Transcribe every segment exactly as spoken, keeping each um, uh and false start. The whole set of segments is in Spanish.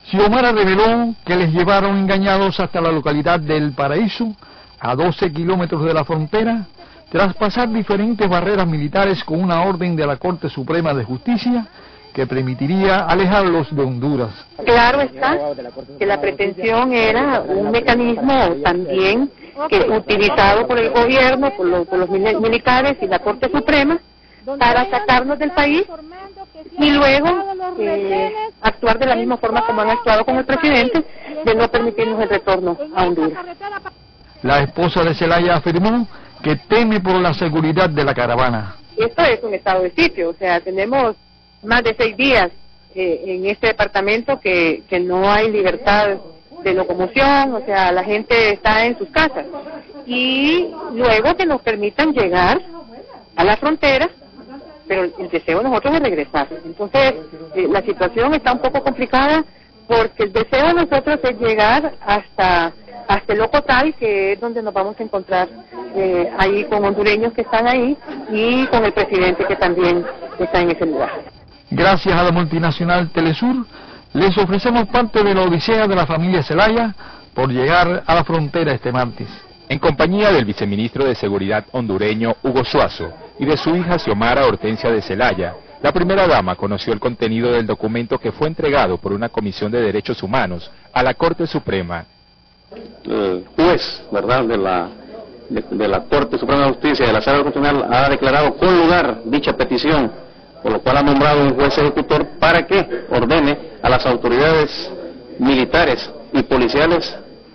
Xiomara reveló que les llevaron engañados hasta la localidad del Paraíso, a doce kilómetros de la frontera, tras pasar diferentes barreras militares con una orden de la Corte Suprema de Justicia que permitiría alejarlos de Honduras. Claro está que la pretensión era un mecanismo también que utilizado por el gobierno, por los, por los militares y la Corte Suprema, para sacarnos del país y luego eh, actuar de la misma forma como han actuado con el presidente, de no permitirnos el retorno a Honduras. La esposa de Zelaya afirmó que teme por la seguridad de la caravana. Esto es un estado de sitio, o sea, tenemos más de seis días eh, en este departamento que, que no hay libertad de locomoción, o sea, la gente está en sus casas. Y luego que nos permitan llegar a la frontera, pero el deseo de nosotros es regresar. Entonces, eh, la situación está un poco complicada porque el deseo de nosotros es llegar hasta hasta el Ocotal, que es donde nos vamos a encontrar eh, ahí con hondureños que están ahí y con el presidente que también está en ese lugar. Gracias a la multinacional Telesur, les ofrecemos parte de la odisea de la familia Zelaya por llegar a la frontera este martes. En compañía del viceministro de Seguridad hondureño Hugo Suazo y de su hija Xiomara Hortensia de Zelaya, la primera dama conoció el contenido del documento que fue entregado por una comisión de derechos humanos a la Corte Suprema. El juez, ¿verdad?, de la, de, de la Corte Suprema de Justicia de la Sala Constitucional ha declarado con lugar dicha petición, por lo cual ha nombrado un juez ejecutor para que ordene a las autoridades militares y policiales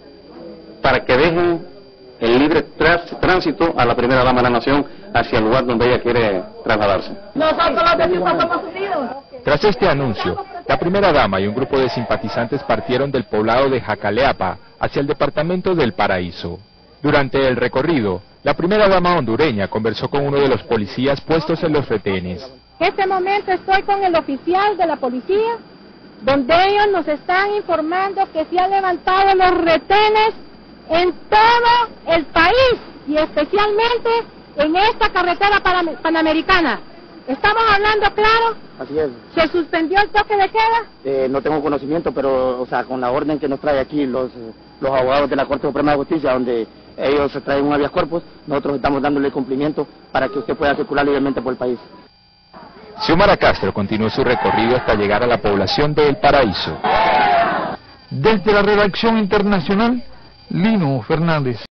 para que dejen el libre tránsito a la primera dama de la nación hacia el lugar donde ella quiere trasladarse. Nosotros los vecinos somos unidos. Tras este anuncio, la primera dama y un grupo de simpatizantes partieron del poblado de Jacaleapa hacia el departamento del Paraíso. Durante el recorrido, la primera dama hondureña conversó con uno de los policías puestos en los retenes. En este momento estoy con el oficial de la policía, donde ellos nos están informando que se han levantado los retenes en todo el país y especialmente en esta carretera panamericana. ¿Estamos hablando claro? Así es. ¿Se suspendió el toque de queda? Eh, no tengo conocimiento, pero, o sea, con la orden que nos trae aquí los, los abogados de la Corte Suprema de Justicia, donde ellos traen un habeas corpus, nosotros estamos dándole cumplimiento para que usted pueda circular libremente por el país. Xiomara Castro continuó su recorrido hasta llegar a la población de El Paraíso. Desde la redacción internacional, Lino Fernández.